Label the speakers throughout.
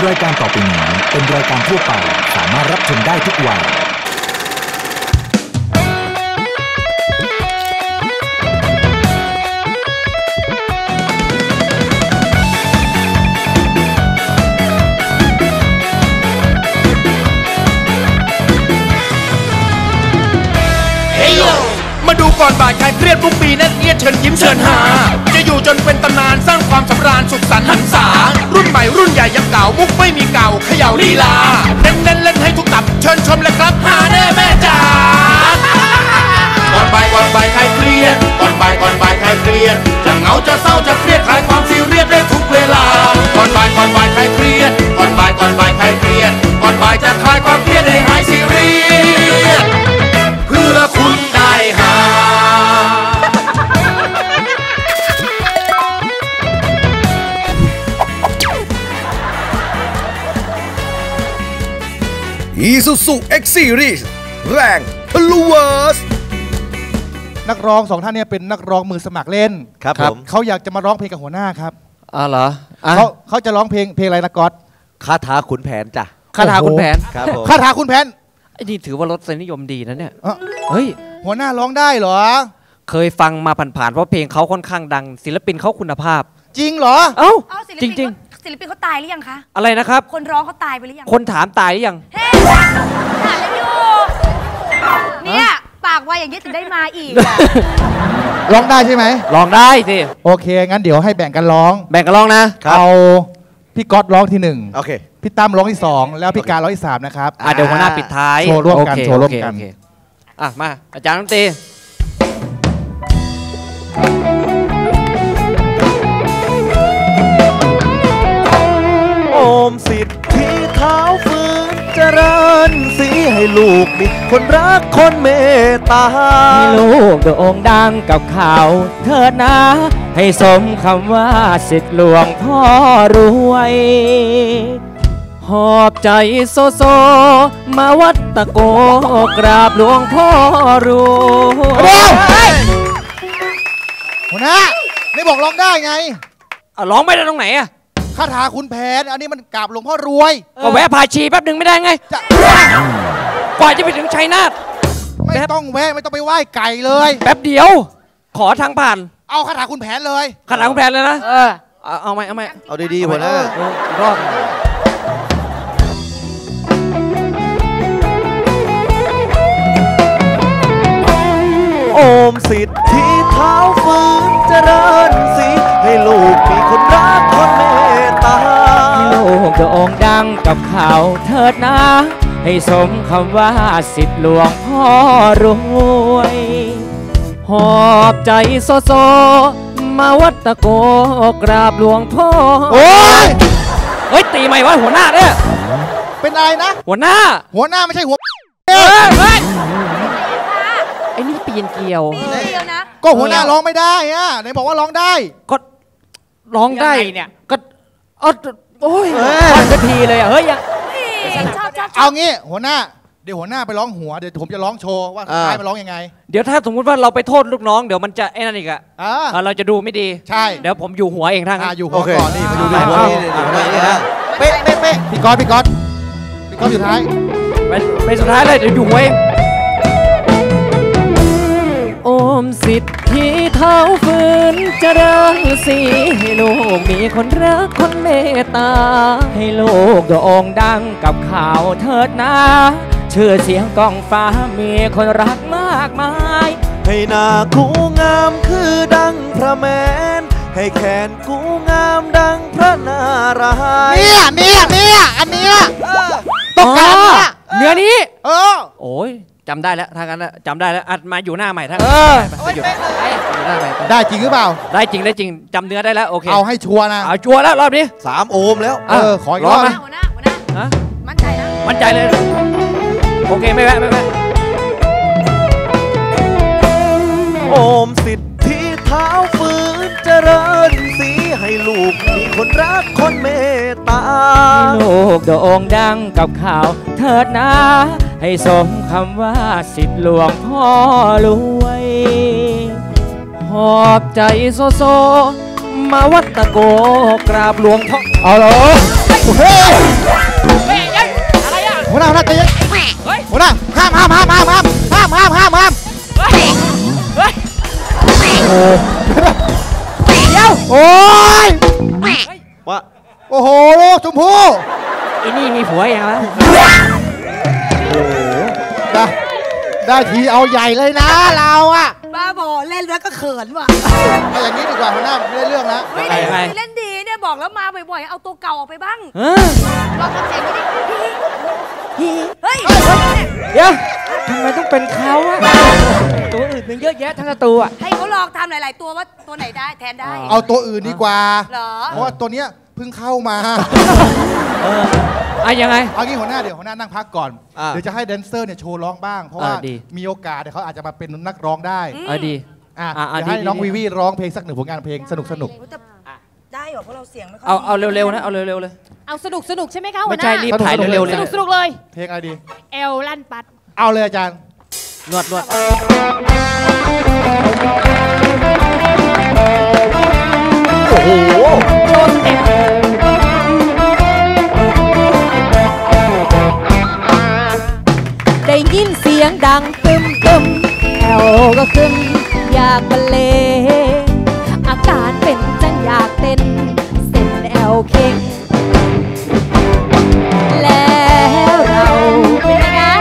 Speaker 1: รายการต่อไปนี้เป็นรายการทั่วไปสามารถรับชมได้ทุกวัย
Speaker 2: มาดูก่อนบ่ายคลายเครียดทุกปีแน่นเอียดเชิญยิ้มเชิญหาจะอยู่จนเป็นตำนานสร้างความสำราญสุขสันต์หันษารุ่นใหม่รุ่นใหญ่ยังเก่ามุกไม่มีเก่าเขย่าลีลาเน้นเล่นให้ทุกตับเชิญชมเลยครับหาแน่แม่จ๋าก่อนบ่ายคลายเครียดก่อนบ่ายคลายเครียดจะเหงาจะเศร้าจะเครียดคลายความซีเรียสได้ทุกเวลาก่อนบ่ายคลายเครียดก่อนบ่ายคลายเครียดก่อนบ่ายจะคลายความเครียดให้หายซีเรียสเพื่อคุณได้หา
Speaker 3: Isuzu X Series แรงทะลุเวิร์ส
Speaker 4: นักร้องสองท่านเนี่ยเป็นนักร้องมือสมัครเล่น
Speaker 3: ครับผม
Speaker 4: เขาอยากจะมาร้องเพลงกับหัวหน้าครับ
Speaker 5: เหรอ
Speaker 4: เขาจะร้องเพลงอะไรนะก๊อต
Speaker 3: คาถาขุนแผนจ้ะ
Speaker 5: คาถาขุนแผน
Speaker 3: ครับผม
Speaker 4: คาถาขุนแผน
Speaker 5: ไอ้นี่ถือว่ารสนิยมดีนะเนี่ยเฮ้ย
Speaker 4: หัวหน้าร้องได้เหรอ
Speaker 5: เคยฟังมาผ่านๆเพราะเพลงเขาค่อนข้างดังศิลปินเขาคุณภาพ
Speaker 4: จริงเหรอ
Speaker 5: จริง
Speaker 6: ศิลปินเขาตายหรือยังคะ
Speaker 5: อะไรนะครับ
Speaker 6: คนร้องเขาตายไปหรือยัง
Speaker 5: คนถามตายหรือยัง
Speaker 6: เฮ้ยถามอยู่เนี่ยปากไวอย่างนี้ถึงได้มาอีก
Speaker 4: ร้องได้ใช่ไหม
Speaker 5: ร้องได้สิ
Speaker 4: โอเคงั้นเดี๋ยวให้แบ่งกันร้อง
Speaker 5: นะ
Speaker 4: เอาพี่ก๊อตร้องที่1
Speaker 3: โอเค
Speaker 4: พี่ตั้มร้องที่2แล้วพี่การร้องที่3นะครับ
Speaker 5: เดี๋ยวหัวหน้าปิดท้าย
Speaker 4: โชว์ร่วมกัน
Speaker 5: มาอาจารย์ดนตรี
Speaker 3: โอมสิทธิเท้าฟื้นเจริญสีให้ลูกมีคนรักคนเมตตา
Speaker 5: ให้ลูกโด่งดังกับข่าวเถิดนะให้สมคำว่าสิทธิหลวงพ่อรวยหอบใจโซมาวัดตะโกกราบหลวงพ่อรวย
Speaker 4: หัวหน้าไม่บอกร้องได้ไง
Speaker 5: ร้องไม่ได้ตรงไหนอะ
Speaker 4: คาถาคุณแผนอันนี้มันกราบหลวงพ่อรวย
Speaker 5: ก็แวะพาชีแป๊บหนึ่งไม่ได้ไงกว่าจะไปถึงชัยนาท
Speaker 4: ไม่ต้องแวะไม่ต้องไปไหว้ไก่เลย
Speaker 5: แป๊บเดียวขอทางผ่าน
Speaker 4: เอาคาถาคุณแผนเลย
Speaker 5: คาถาคุณแผนเลยนะเอาไหม
Speaker 3: เอาดีๆหัวหน้ารอดโอมสิทธิเท้าฟื้นเจริญสีให้ลูกมีคนรักคนเมตตา
Speaker 5: ให้ลูกโด่งดังกับข่าวเถิดนะให้สมคำว่าสิทธิหลวงพ่อรวยหอบใจโซมาวัดตะโกกราบหลวงพ่อ
Speaker 4: โอ้ย
Speaker 5: เฮ้ยตีใหม่วะหัวหน้าเนี่ย
Speaker 4: เป็นอะไรนะ
Speaker 5: หัวหน้า
Speaker 4: ไม่ใช่หัว
Speaker 5: ไอ้นี่เปลี่ยนเกี่ยว
Speaker 6: นะ
Speaker 4: ก็หัวหน้าร้องไม่ได้อะไหนบอกว่าร้องได้
Speaker 5: ก็ร้องได้เนี่ยก็โอ้ยฟังสักทีเลยเฮ้ย
Speaker 4: เอางี้หัวหน้าเดี๋ยวหัวหน้าไปร้องหัวเดี๋ยวผมจะร้องโชว์ว่าท้ายมันร้องยังไง
Speaker 5: เดี๋ยวถ้าสมมติว่าเราไปโทษลูกน้องเดี๋ยวมันจะไอ้นั่นอีกเราจะดูไม่ดี
Speaker 4: ใช่
Speaker 5: เดี๋ยวผมอยู่หัวเองทั้งนั้น
Speaker 4: อยู่หัวก่อนนี่มาดูหัวนี่
Speaker 3: นะ
Speaker 4: เป๊ะพี่ก๊อตสุดท้าย
Speaker 5: ไปสุดท้ายเลยเดี๋ยวอยู่หัวเองโอมสิทธิเท้าฟื้นเจริญสีให้ลูกมีคนรักคนเมตตาให้ลูกโด่งดังกับข่าวเถิดนะชื่อเสียงก้องฟ้ามีคนรักมากมาย
Speaker 3: ให้หน้ากูงามคือดังพระแมนให้แขนกูงามดังพระนาราย
Speaker 4: เนี่ยอันนี้ต้องการ
Speaker 5: เนื้อนี้
Speaker 4: โอ้ย
Speaker 5: จำได้แล้วทางนั้นจำได้แล้วอัดมาอยู่หน้าใหม่ท่านอยู่หน้าใหม่
Speaker 4: ได้จริงหรือเปล่า
Speaker 5: ได้จริงจำเนื้อได้แล้วโอเค
Speaker 4: เอาให้ชัวร์นะ
Speaker 5: เอาชัวร์แล้วรอบนี้
Speaker 3: 3 โอห์มแล้ว
Speaker 4: ขออีกรอบนะ
Speaker 6: หัวหน้ามั่นใจนะ
Speaker 5: มั่นใจเลยโอเคไม่แวะ
Speaker 3: โอมสิทธิเท้าฟื้นเจริญสีให้ลูกมีคนรักคนเมตตา
Speaker 5: ให้ลูกโด่งดังกับข่าวเถิดนะให้สมคำว่าสิทธิหลวงพ่อรวยหอบใจโซมาวัดตะโกกราบหลวงพ่อ
Speaker 4: เอาเหรอเฮ้ย
Speaker 5: เฮ้ยอะไรอ่ะ
Speaker 4: หัวหน้าใจเย็น
Speaker 5: เฮ้ย
Speaker 4: หัวหน้าห้าม
Speaker 5: เฮ้ยเฮ้ย
Speaker 4: เดี๋ยวโอ้ย
Speaker 3: ว่า
Speaker 4: โอ้โหชมพู่
Speaker 5: อีนี่มีผัวอย่างไร
Speaker 4: ได้ทีเอาใหญ่เลยนะเราอะ
Speaker 6: บ้าบอเล่นแล้วก็เขินว่ะ
Speaker 4: เอาอย่างนี้ดีกว่าหัวหน้าไม่ได้เรื่องนะ
Speaker 6: เฮ้ยเล่นดีเนี่ยบอกแล้วมาบ่อยๆเอาตัวเก่าออกไปบ้าง
Speaker 5: เฮ้ย
Speaker 6: ลองทำเสียงนี้ดิเฮ้ย
Speaker 5: เดี๋ยวทำไมต้องเป็นเขาอะตัวอื่นมันเยอะแยะทั้งตัวอะ
Speaker 6: ให้เขาลองทำหลายๆตัวว่าตัวไหนได้แทนได้
Speaker 4: เอาตัวอื่นดีกว่า
Speaker 6: เหรอ
Speaker 4: เพราะว่าตัวเนี้ยเพิ่งเข้ามา
Speaker 5: ยังไง
Speaker 4: เอางี้หัวหน้าเดี๋ยวหัวหน้านั่งพักก่อน
Speaker 3: อ่ะ
Speaker 4: เดี๋ยวจะให้แดนเซอร์เนี่ยโชว์ร้องบ้าง เพราะว่า
Speaker 5: ดี
Speaker 4: มีโอกาสเดี๋ยวเขาอาจจะมาเป็นนักร้องได้
Speaker 5: ดี
Speaker 4: อ่ะ
Speaker 5: อ่ะ
Speaker 4: เดี๋ยวให้
Speaker 5: ดี
Speaker 4: น้อง
Speaker 5: ดี
Speaker 4: วีวีร้องเพลงสักหนึ่งผลงานเพลงสนุก
Speaker 6: แต่ได้เหรอเพราะเราเสียงไม่ค่อย
Speaker 5: เอาเร็วๆนะเอาเร็วๆเลย
Speaker 7: เอาสนุกใช่ไหมคะหั
Speaker 5: ไม่
Speaker 7: วห
Speaker 5: ใช่
Speaker 7: น้า
Speaker 5: รีบถ่ายเร็วๆเลย
Speaker 7: สนุกเลย
Speaker 4: เพลงอะไรดี
Speaker 7: เอลลั่นปัด
Speaker 4: เอาเลยอาจารย์
Speaker 5: นวด
Speaker 3: โอ้โห
Speaker 7: ได้ยินเสียงดังตึมตึมแอลก็ขึ้นอยากบรรเลงอาการเป็นจังอยากเต้นเส้นแอลเข่งแล้วเราเป็นยังไง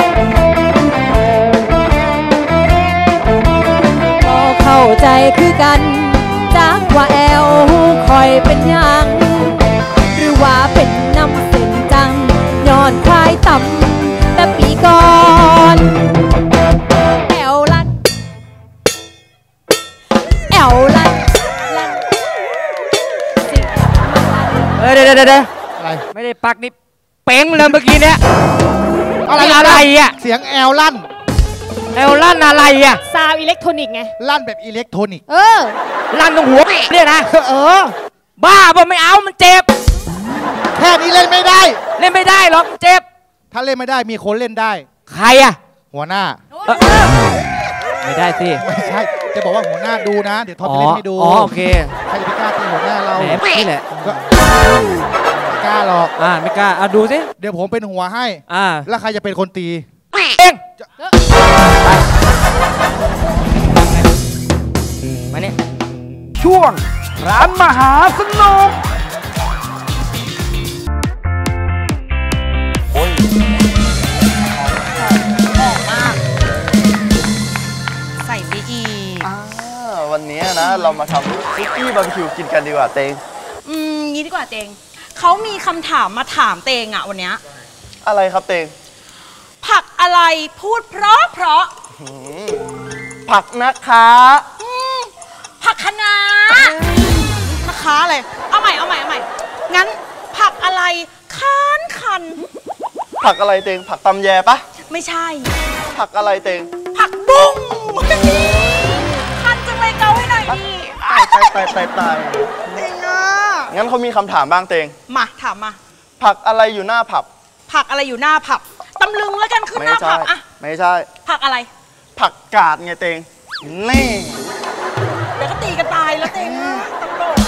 Speaker 7: ก็เข้าใจคือกันจากว่าแอลคอยเป็นหยัง หรือว่าเป็นน้ำเส้นจังย้อนควายต่ำแต่ปีก่อนแอวลันสิมาลัน
Speaker 5: เดี๋ยว
Speaker 4: อะไร
Speaker 5: ไม่ได้ปักนี่เป้งเลยเมื่อกี้เนี้ย
Speaker 4: อะไร
Speaker 5: อะไรอ่ะ
Speaker 4: เสียงแอลลั่น
Speaker 5: แอลลั่นอะไรอ่ะ
Speaker 7: ซาวอิเล็กทรอนิกส์ไง
Speaker 4: ลั่นแบบอิเล็กทรอนิกส์
Speaker 7: เออ
Speaker 5: ลั่นตรงหัวเนี่ยนะ
Speaker 4: เออ
Speaker 5: บ้าป่ะไม่เอามันเจ็บ
Speaker 4: แค่นี้เล่นไม่ได้
Speaker 5: เล่นไม่ได้หรอกมันเจ็บ
Speaker 4: ถ้าเล่นไม่ได้มีคนเล่นได้
Speaker 5: ใครอ่ะ
Speaker 4: หัวหน้า
Speaker 5: ไม่ได้สิ
Speaker 4: ไม่ใช่ จะบอกว่าหัวหน้าดูนะ เดี๋ยวทอมจะเล่นให้ดู
Speaker 5: โอเค
Speaker 4: ใครจะไปกล้าตีหัวหน้าเรา
Speaker 5: แหมนี่แหละ
Speaker 4: ก็ไม่กล้าหรอก
Speaker 5: ไม่กล้าดูสิ
Speaker 4: เดี๋ยวผมเป็นหัวให้ แล้วใครจะเป็นคนตี
Speaker 5: เองมาเนี่ย
Speaker 1: ช่วงร้านมหาสนุก
Speaker 6: ใส่ไปอีก
Speaker 8: วันนี้นะเรามาทำซุกี้บาร์บีคิวกินกันดีกว่าเตง
Speaker 6: งี้ดีกว่าเตงเขามีคำถามมาถามเตงอะวันเนี้ย
Speaker 8: อะไรครับเตง
Speaker 6: ผักอะไรพูดเพราะ
Speaker 8: ผักนะคะ
Speaker 6: ผักคะน้านะคะอะไรเอาใหม่งั้นผักอะไรคัน
Speaker 8: ผักอะไรเตง ผักตำแยปะ
Speaker 6: ไม่ใช่
Speaker 8: ผักอะไรเตง
Speaker 6: ผักบุ้งคันจังเลยเกาให้หน่อยดิ
Speaker 8: ตาย
Speaker 6: เตงอะ
Speaker 8: งั้นเขามีคำถามบ้างเตง
Speaker 6: มาถามมา
Speaker 8: ผักอะไรอยู่หน้าผับ
Speaker 6: ผักอะไรอยู่หน้าผับตำลึงแล้วกันขึ้นหน้าผับอะ
Speaker 8: ไม่ใช่
Speaker 6: ผักอะไร
Speaker 8: ผักกาดไงเตง นี่
Speaker 6: เดี๋ยวก็ตีกันตายแล้วเตงอะตลก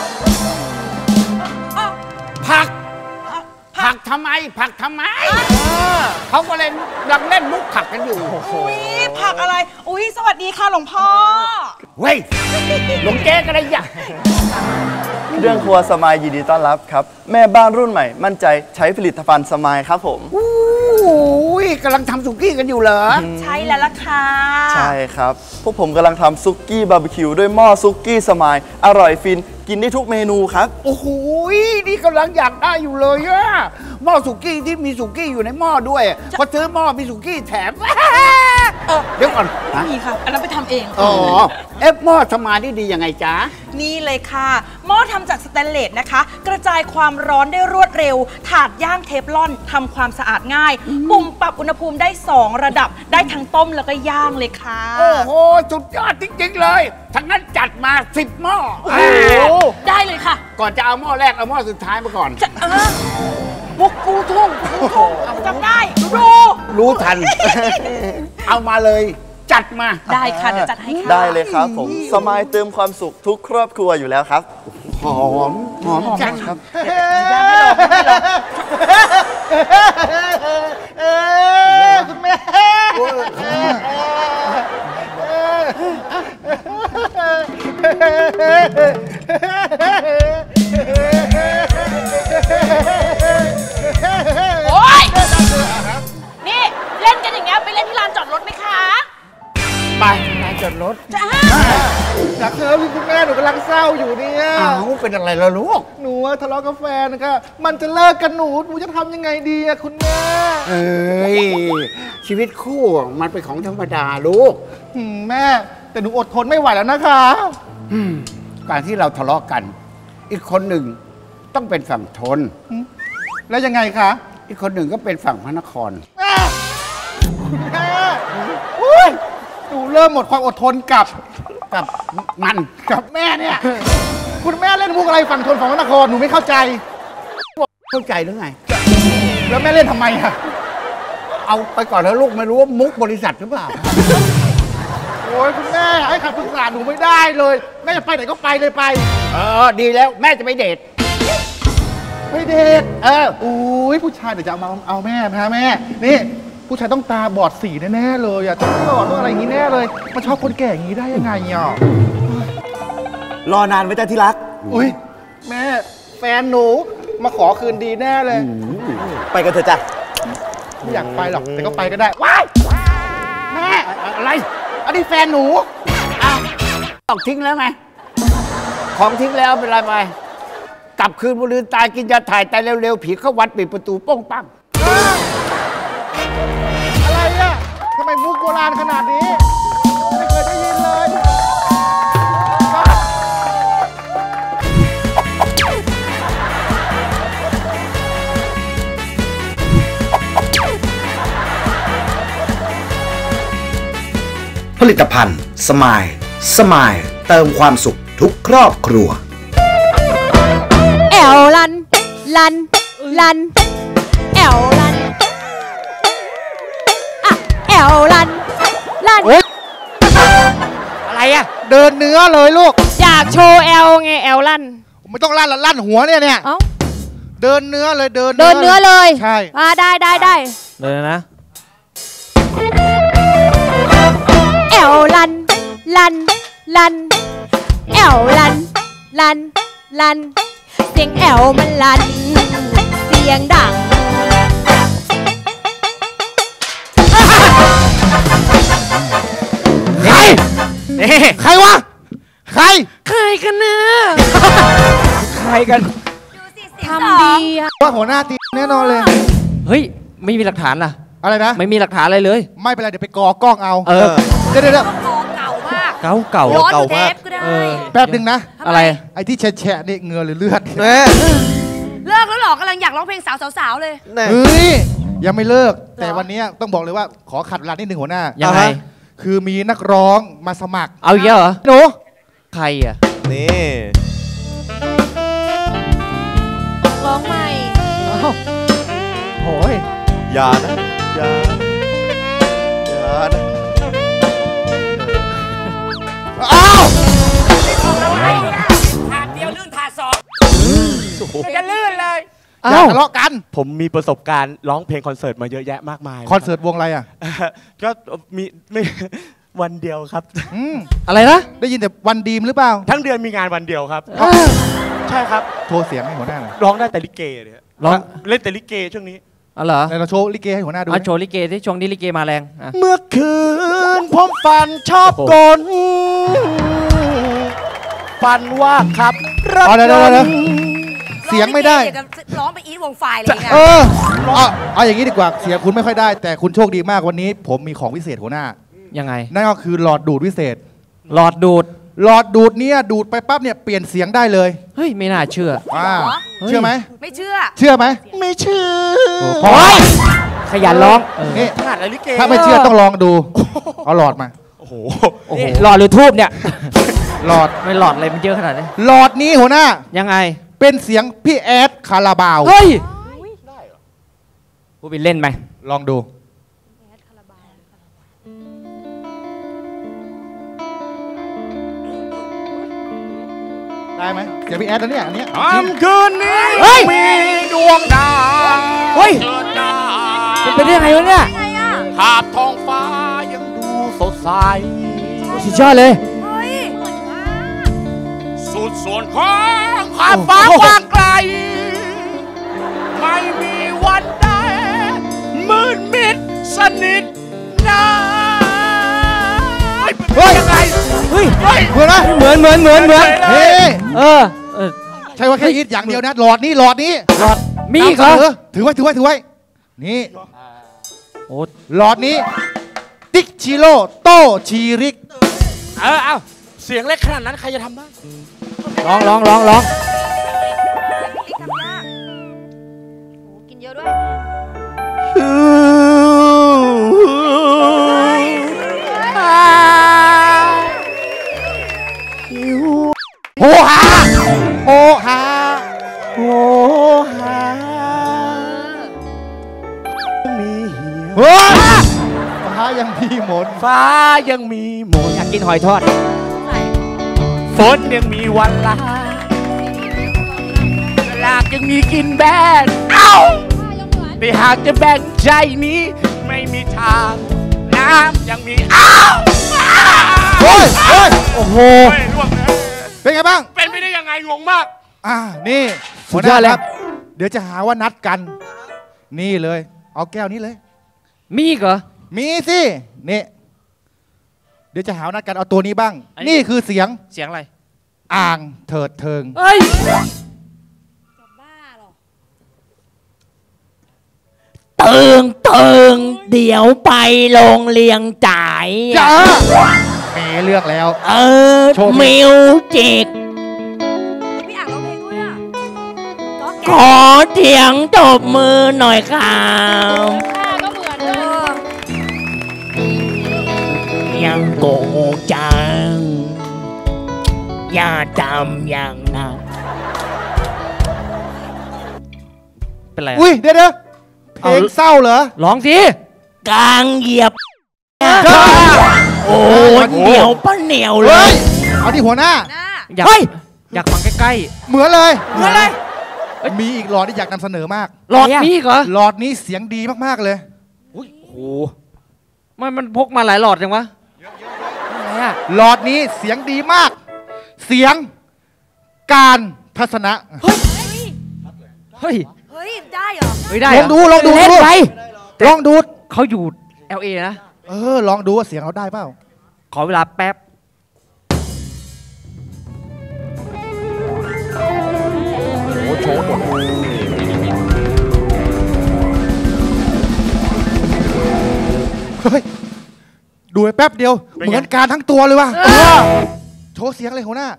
Speaker 6: อ่ะ
Speaker 9: ผัก
Speaker 6: อ่ะ
Speaker 9: ผักทำไม ผักทำไม เขาก็เล่นดังเล่นมุกผักกันอยู่
Speaker 6: อุ้ยผักอะไร อุ้ยสวัสดีค่ะหลวงพ่อ
Speaker 9: เว้ย หลวงเจ๊กันเลยอย่า
Speaker 8: เรื่องครัวสมายยินดีต้อนรับครับ แม่บ้านรุ่นใหม่ มั่นใจใช้ผลิตภัณฑ์สมายครับผม
Speaker 9: อุ้ยกำลังทำสุกี้กันอยู่เหรอ
Speaker 6: ใช่แล้วล่ะค่ะ
Speaker 8: ใช่ครับ พวกผมกำลังทำซุกี้บาร์บีคิวด้วยหม้อซุกี้สมาย อร่อยฟิน กินได้ทุกเมนูครับ
Speaker 9: โอ้โหนี่กำลังอยากได้อยู่เลยอะหม้อสุกี้ที่มีสุกี้อยู่ในหม้อด้วยพอซื้อหม้อมีสุกี้แถม เดี๋ยวก่อนฮะ
Speaker 6: นี่ค่ะ อันนั้นไปทำเอง
Speaker 9: อ๋อหม้อสมานี่ดียังไงจ๊ะ
Speaker 6: นี่เลยค่ะ หม้อทำจากสแตนเลสนะคะ กระจายความร้อนได้รวดเร็ว ถาดย่างเทฟลอนทำความสะอาดง่าย ปุ่มปรับอุณหภูมิได้ 2 ระดับ ได้ทั้งต้มแล้วก็ย่างเลยค่ะ
Speaker 9: โอ้โห สุดยอดจริงๆเลย ทั้งนั้นจัดมา10 หม้อ
Speaker 6: ได้เลยค่ะ
Speaker 9: ก่อนจะเอาหม้อแรกเอาหม้อสุดท้ายมาก่อน
Speaker 6: มุกกูทุ่งจำได้ดู
Speaker 9: รู้ทัน เอามาเลย จัดมา
Speaker 6: ได้ค่ะ เดี๋ยวจัดให้ค่ะ
Speaker 8: ได้เลยครับผม สมายเติมความสุขทุกครอบครัวอยู่แล้วครับ
Speaker 9: หอมจังครับ
Speaker 6: ย่างให้ลองโอ๊ยนี่เล่นกันอย่างเงี้ยไปเล่นที่ลานจอดรถไหมคะ
Speaker 9: ไปนายจอดรถ
Speaker 4: อยากเจอคุณแม่หนูกำลังเศร้าอยู่เนี่ย
Speaker 9: อ้าวเป็นอะไรล่ะลูก
Speaker 4: หนูทะเลาะกับแฟนนะคะมันจะเลิกกันหนูจะทำยังไงดีอะคุณแม่
Speaker 9: เอ้ยชีวิตคู่มันเป็นของธรรมดาลูก
Speaker 4: แม่แต่หนูอดทนไม่ไหวแล้วนะคะ
Speaker 9: การที่เราทะเลาะกัน อีกคนหนึ่งต้องเป็นฝั่งทน
Speaker 4: แล้วยังไงคะ
Speaker 9: อีกคนหนึ่งก็เป็นฝั่งพระนคร
Speaker 4: คุณแม่อุ๊ยหนูเริ่มหมดความอดทนกับ
Speaker 9: มัน
Speaker 4: กับแม่เนี่ย คุณแม่เล่นมุกอะไรฝั่งทนฝั่งนครหนูไม่เข้าใจ
Speaker 9: เข้าใจหรือไง
Speaker 4: แล้วแม่เล่นทำไมอะ
Speaker 9: เอาไปก่อนแล้วลูกไม่รู้ว่ามุกบริษัทหรือเปล่า
Speaker 4: โอ้ยคุณแม่ให้คำปรึกษาหนูไม่ได้เลยแม่จะไปไหนก็ไปเลยไป
Speaker 9: ดีแล้วแม่จะไปเดท
Speaker 4: ไปเดทอุ้ยผู้ชายเดี๋ยวจะเอาแม่นะแม่นี่ผู้ชายต้องตาบอดสีแน่ๆเลยอะต้องหลอดต้องอะไรอย่างนี้แน่เลยมาชอบคนแก่อย่างนี้ได้ยังไงอ่ะ
Speaker 1: รอนานไหมจ๊ะที่รัก
Speaker 4: อุ้ยแม่แฟนหนูมาขอคืนดีแน่เลย
Speaker 1: ไปกันเถอะจ้ะ
Speaker 4: ไม่อยากไปหรอกแต่ก็ไปก็ได้ว้ายแม่อะไรอันนี้แฟนหนู
Speaker 9: ต้องทิ้งแล้วไง ของทิ้งแล้วเป็นไรไป กลับคืนบุรีตายกินยาถ่ายตายเร็วๆผีเข้าวัดปิดประตูป้องปั้ง
Speaker 4: อะไรอะทำไมมุกโบราณขนาดนี้ไม่เคยได้ยินเลย
Speaker 1: ผลิตภัณฑ์สมายเติมความสุขทุกครอบครัว
Speaker 7: แอวลันแอวลันอะแอวลัน
Speaker 5: อะไรอะ
Speaker 4: เดินเนื้อเลยลูก
Speaker 5: อยากโชว์แอลไงแอลลั่น
Speaker 4: ไม่ต้องลั่นละลั่นหัวเนี่ย
Speaker 7: เอ้า
Speaker 4: เดินเนื้อเลยเดิน
Speaker 7: เนื้อเลย
Speaker 4: ใช่
Speaker 7: ได้
Speaker 5: เลยนะ
Speaker 7: แอวลันแอวลันเสียงแอวมันลันเสียงดัง
Speaker 4: ใครวะใคร
Speaker 5: กันเนอะใครกัน
Speaker 7: ทำดีอะ
Speaker 4: ว่าหัวหน้าตีแน่นอนเลย
Speaker 5: เฮ้ย ไม่มีหลักฐานล่ะ
Speaker 4: อะไรนะ
Speaker 5: ไม่มีหลักฐานอะไรเลย
Speaker 4: ไม่เป็นไรเดี๋ยวไปกอกล้องเอา
Speaker 5: เออ
Speaker 4: เดี๋ยว
Speaker 6: เก่ามาก
Speaker 5: เก่า
Speaker 6: ย้อนเทปก็ได้
Speaker 4: แป๊บหนึ่งนะ
Speaker 5: อะไร
Speaker 4: ไอ้ที่แฉะนี่เหงื่อหรือเลือด
Speaker 6: เลิกแล้วหรอกำลังอยากร้องเพลงสาวๆเลย
Speaker 4: เฮ้ยยังไม่เลิกแต่วันนี้ต้องบอกเลยว่าขอขัดเวลานิดหนึ่งหัวหน้า
Speaker 5: ยังไง
Speaker 4: คือมีนักร้องมาสมัคร
Speaker 5: เอาอีกแล้วเหรอ
Speaker 4: หนู
Speaker 5: ใครอ่ะ
Speaker 3: นี่
Speaker 7: ร้องใหม่
Speaker 4: โอ้ย
Speaker 3: อย่านะอย่านะ
Speaker 4: อ้าว
Speaker 5: ถาดเดียวลื่นถาดสองจะลื่นเลย
Speaker 4: อย่าทะเลาะกัน
Speaker 10: ผมมีประสบการณ์ร้องเพลงคอนเสิร์ตมาเยอะแยะมากมาย
Speaker 4: คอนเสิร์ตวงอะไรอ่ะ
Speaker 10: ก็มีไม่วันเดียวครับ
Speaker 5: อะไรนะ
Speaker 4: ได้ยินแต่วันดีมหรือเปล่า
Speaker 10: ทั้งเดือนมีงานวันเดียวครับ ใช่ครับ
Speaker 4: โชว์เสียงให้หัวหน้าหน่อย
Speaker 10: ร้องได้แต่ลิเกเนี่ย
Speaker 5: ร้อง
Speaker 10: เล่นแต่ลิเกช่วงนี้
Speaker 5: อ๋อเหรอ
Speaker 4: ไหนเราโชว์ลิเกให้หัวหน้าดู
Speaker 5: เอาโชว์ลิเกที่ช่วงนี้ลิเกมาแรงอ่ะ
Speaker 10: เมื่อคืนผมฝันชอบกลฝันว่าขับรถ
Speaker 4: เอาเดี๋ยว
Speaker 10: ยนต์
Speaker 4: เสียงไม่ได้
Speaker 6: เดี๋ยวจะร้องไปอีทวงไฟเลยไง
Speaker 4: เอาอย่างนี้ดีกว่าเสียงคุณไม่ค่อยได้ แต่คุณโชคดีมากวันนี้ ผมมีของพิเศษหัวหน้า
Speaker 5: ยังไง
Speaker 4: นั่นก็คือหลอดดูดพิเศษ
Speaker 5: หลอดดูด
Speaker 4: หลอดดูดเนี่ยดูดไปปั๊บเนี่ยเปลี่ยนเสียงได้เลย
Speaker 5: เฮ้ย ไม่น่าเชื่อ
Speaker 4: เชื่อไหม
Speaker 6: ไม่เชื่อ
Speaker 4: เชื่อไหม
Speaker 10: ไม่เชื่อ
Speaker 4: พอ
Speaker 5: ขยันร้อง
Speaker 4: นี่
Speaker 10: ขนาดอะไรลิเก
Speaker 4: ถ้าไม่เชื่อต้องลองดู เอาหลอดมา
Speaker 10: โอ้โห
Speaker 5: นี่หลอดหรือทูบเนี่ย
Speaker 4: หลอด
Speaker 5: ไม่หลอดอะไรมันเยอะขนาดนี้
Speaker 4: หลอดนี้หัวหน้า
Speaker 5: ยังไง
Speaker 4: เป็นเสียงพี่แอดคาราบาว
Speaker 5: เฮ้ยพูดไปเล่นไหม
Speaker 4: ลองดูได้ไหมเสียงพี่แอดนะเนี่ยอันเนี้ย
Speaker 10: ค่ำคืนนี้
Speaker 5: เฮ้ย
Speaker 10: มีดวงดาว
Speaker 5: เฮ้ย
Speaker 10: เจิดจ้า
Speaker 5: มันเป็นได้ยังไงวะเนี่ย
Speaker 10: ภาพท้องฟ้ายังดูสดใส
Speaker 5: สุดยอดเลย
Speaker 6: เฮ้ย
Speaker 10: สุดส่วนของห
Speaker 2: ความฟ้ากว้างไกลไม่มีวันใดมืดมิดสนิทนะเฮ้ยยังไงเฮ้ย
Speaker 4: เหมือนไหม
Speaker 5: เหมือน
Speaker 4: เฮ้ย
Speaker 5: เออ
Speaker 4: ใช่ว่าแค่อีทอย่างเดียวนะหลอดนี้หลอด
Speaker 5: มีอีกเหรอ
Speaker 4: ถือไว้นี่
Speaker 5: โอ้
Speaker 4: หลอดนี้ติ๊กชิโร่โตชีริก
Speaker 2: เอาเสียงเล็กขนาดนั้นใครจะทำได้
Speaker 5: ลอง
Speaker 7: ติ๊กทำยากโอ้กินเยอะด้วย
Speaker 4: โหฮาฟ้ายังมีหมน
Speaker 5: อยากกินหอยทอด
Speaker 2: ฝนยังมีวันลาหลากยังมีกินแบนแต่หากจะแบ่งใจนี้ไม่มีทางน้ำยังมี
Speaker 4: โอ้โห เป็นไงบ้าง
Speaker 2: เป็นไม่ได้ยังไงงงมาก
Speaker 4: นี่สุดยอดแล้วเดี๋ยวจะหาว่านัดกันนี่เลยเอาแก้วนี้เลย
Speaker 5: มีเหรอ
Speaker 4: มีสินี่เดี๋ยวจะหานัดกันเอาตัวนี้บ้างนี่คือเสียง
Speaker 2: อะไร
Speaker 4: อ่างเถิดเทิง
Speaker 7: จะบ้าหรอ
Speaker 5: เติงเดี๋ยวไปโรงเรียงจ่าย
Speaker 4: จ้ามีเลือกแล้ว
Speaker 5: มิวจิก
Speaker 7: พี่อ่างร้องเพลงด้วยอ่ะ
Speaker 5: ขอเถียงตบมือหน่อยครับ
Speaker 7: ก็เหมือน
Speaker 5: ยังโกจังอย่าจำอย่างนั้นเป็นไร
Speaker 4: อุ้ยเดี๋ยวเพลงเศร้าเหรอ
Speaker 5: ร้องสิกลางเหยียบโอ้เหนียวป้าเหนียวเลย
Speaker 4: เอาที่หัวหน้า
Speaker 5: อยากฟังใกล้
Speaker 4: ๆเหมือนเลยมีอีกหลอดที่อยากนำเสนอมาก
Speaker 5: หลอดนี้เหรอ
Speaker 4: หลอดนี้เสียงดีมากๆเลย
Speaker 5: อุ้ยโอ้มันพกมาหลายหลอดจังวะ
Speaker 4: หลอดนี้เสียงดีมากเสียงการทัศนะ
Speaker 5: เฮ้ย
Speaker 7: ได้เหรอ
Speaker 5: ได้
Speaker 4: ลองดู
Speaker 5: เล่นไป
Speaker 4: ลองดู
Speaker 5: เขาอยู่ LA นะ
Speaker 4: ลองดูว่าเสียงเราได้เปล่า
Speaker 5: ขอเวลาแป๊บ
Speaker 4: โอ้โชว์หมดเฮ้ยดูไปแป๊บเดียวเหมือนการทั้งตัวเลยว่ะโชว์เสียงเลยหัวหน้า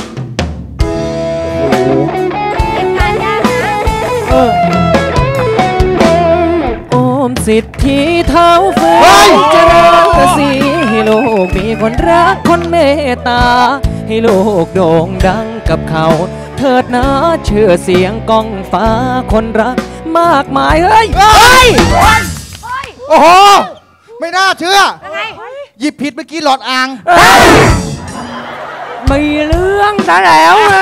Speaker 5: โอมสิทธิเท้าเฟื่องจะรักสีให้ลูกมีคนรักคนเมตตาให้ลูกโด่งดังกับเขาเถิดนะเชื่อเสียงก้องฟ้าคนรักมากมายเฮ้ย
Speaker 4: โอ้โหไม่น่าเชื่อหยิบผิดเมื่อกี้หลอดอ่าง
Speaker 5: มีเรื่องซะแล้วนะ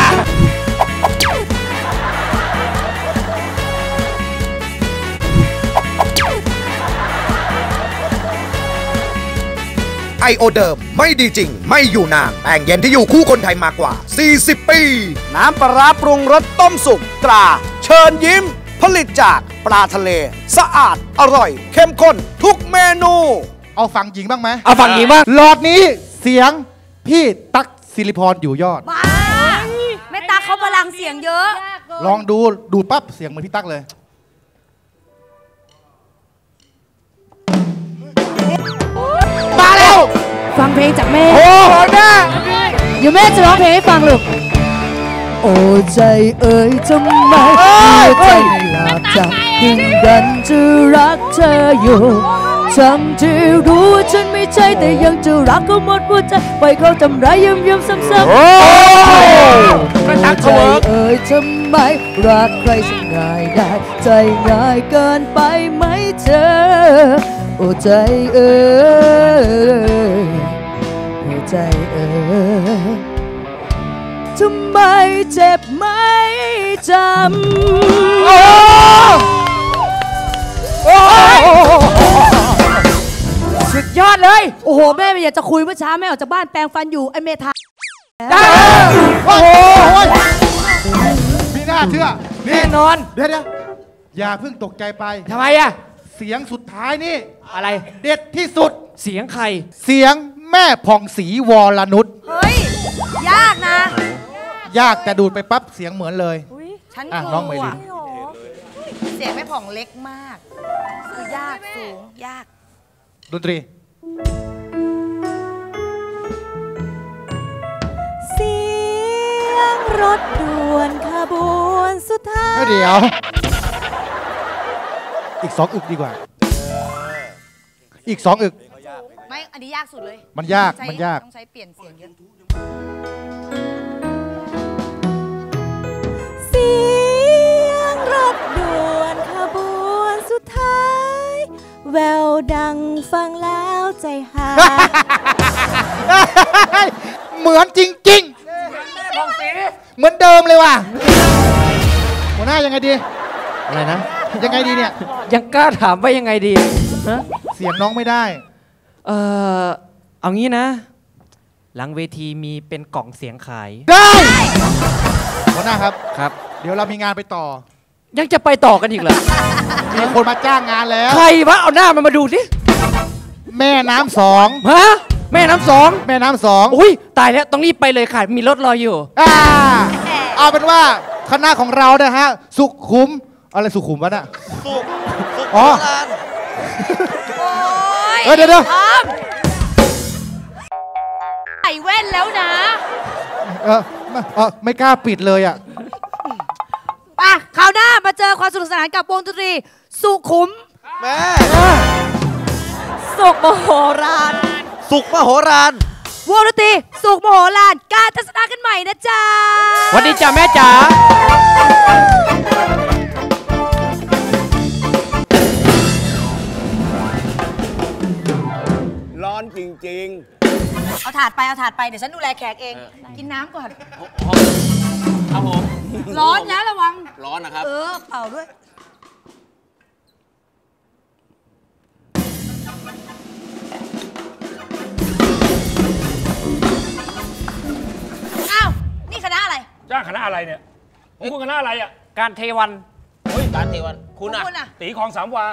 Speaker 1: ไอโอเดิมไม่ดีจริงไม่อยู่นานแป้งเย็นที่อยู่คู่คนไทยมากกว่า40ปีน้ำปลาร้าปรุงรสต้มสุกตราเชิญยิ้มผลิตจากปลาทะเลสะอาดอร่อยเข้มข้นทุกเมนู
Speaker 4: เอาฝั่งหญิงบ้างไหม
Speaker 5: เอาฝั่งหญิงบ้าง
Speaker 4: หลอดนี้เสียงพี่ตั๊กศิริพรอยู่ยอด
Speaker 7: บ้าแม่ตั๊กเขาพลังเสียงเยอะ
Speaker 4: ลองดูปั๊บเสียงเหมือนพี่ตั๊กเลย
Speaker 7: มาแล้วฟังเพลงจากแม่
Speaker 4: โอ้แม่
Speaker 7: เดี๋ยวแม่จะร้องเพลงให้ฟังลูกโอ้ใจเอ๋ยทำไมใจไม่หลับจำถึงดันจะรักเธออยู่ทั้งที่รู้ว่าฉันไม่ใช่แต่ยังจะรักก็หมดหัวใจไปเขาทำร้ายย้ำๆซ้ำๆโอ้ใจเอ๋ยทำไมรักใครฉันง่ายได้ใจง่ายเกินไปไหมเธอโอ้ใจเอ๋ยโอ้ใจเอ๋ยทำไมเจ็บไม่จำสุดยอดเลยโอ้โหแม่ไม่อยากจะคุยเมื่อเช้าแม่ออกจากบ้านแปรงฟันอยู่ไอเมทาโอ้โห
Speaker 4: เชื่อ
Speaker 3: แน่นอน
Speaker 4: เดี๋ยวอย่าเพิ่งตกใจไป
Speaker 3: ทำไมอะ
Speaker 4: เสียงสุดท้ายนี่
Speaker 3: อะไร
Speaker 4: เด็ดที่สุด
Speaker 3: เสียงใคร
Speaker 4: เสียงแม่ผ่องศรีวรนุช
Speaker 11: เฮ้ย ยากนะ
Speaker 4: ยากแต่ดูดไปปั๊บเสียงเหมือนเลย
Speaker 11: ฉัน
Speaker 4: อ่ะ
Speaker 11: ก
Speaker 4: น้
Speaker 11: ลั
Speaker 4: องเมลิ
Speaker 11: วน เสียงไม่ผ่องเล็กมาก คือยากสูง ยาก
Speaker 4: ดนตรี
Speaker 7: เสียงรถด่วนขบวนสุดท้าย
Speaker 4: เดี๋ยว อีก2 อึกดีกว่า อีก2 อึก
Speaker 11: ไม่ อันนี้ยากสุดเลย
Speaker 4: มันยาก
Speaker 11: ต้องใช้
Speaker 4: มันยาก
Speaker 11: ต้องใช้เปลี่ยนเสียงเยอะ
Speaker 7: เสียงรถด่วนขบวนสุดท้าย แววดังฟังแล้วใจหาย
Speaker 4: เหมือนจริงๆ เหมือนเดิมเลยว่ะ หัวหน้ายังไงดี
Speaker 3: อะไรนะ
Speaker 4: ยังไงดีเนี่ย
Speaker 3: ยังกล้าถามว่ายังไงดีฮะ
Speaker 4: เสียงน้องไม่ได้
Speaker 3: เอางี้นะ หลังเวทีมีเป็นกล่องเสียงขาย
Speaker 4: ได้ หัวหน้าครับ
Speaker 3: ครับ
Speaker 4: เดี๋ยวเรามีงานไปต่อ
Speaker 3: ยังจะไปต่อกันอีกเหรอ
Speaker 4: มีคนมาจ้างงานแล้ว
Speaker 3: ใครวะ เอาหน้ามันมาดูสิ
Speaker 4: แม่น้ำสอง
Speaker 3: ฮะ แม่น้ำสอง
Speaker 4: แม่น้ำสอง
Speaker 3: อุ้ย ตายแล้วต้องรีบไปเลยค่ะ มีรถรออยู่
Speaker 4: เอาเป็นว่าคณะของเราเนี่ยฮะ สุขุม อะไรสุขุมวะน่ะอ๋อ
Speaker 11: โอ้ย
Speaker 4: เดี๋ยว
Speaker 11: ทอมใส่แว่นแล้วนะ
Speaker 4: ไม่กล้าปิดเลยอ่ะ
Speaker 11: ป่ะคราวหน้ามาเจอความสนุกสนานกับวงดนตรี สุขุม
Speaker 1: แม่
Speaker 7: สุขมโหฬาร
Speaker 1: สุขมโหฬาร
Speaker 11: วงดนตรี สุขมโหฬารการทัศนากันใหม่นะจ๊ะ
Speaker 3: สวัสดีจ้าแม่จ๋า
Speaker 9: ร้อนจริง
Speaker 11: เอาถาดไป เอาถาดไป เดี๋ยวฉันดูแลแขกเอง กินน้ำก่อน
Speaker 9: ครับผม
Speaker 11: ร้อนนะระวัง
Speaker 9: ร้อนนะครับ
Speaker 11: เป่าด้วย อ้าว นี่คณะอะไร
Speaker 12: จ้างคณะอะไรเนี่ยผมคุณคณะอะไรอ่ะ
Speaker 3: การเทวัน
Speaker 12: เฮ้ยการเทวันคุณอ่ะ
Speaker 11: คุณอะ
Speaker 12: ตีของสามวา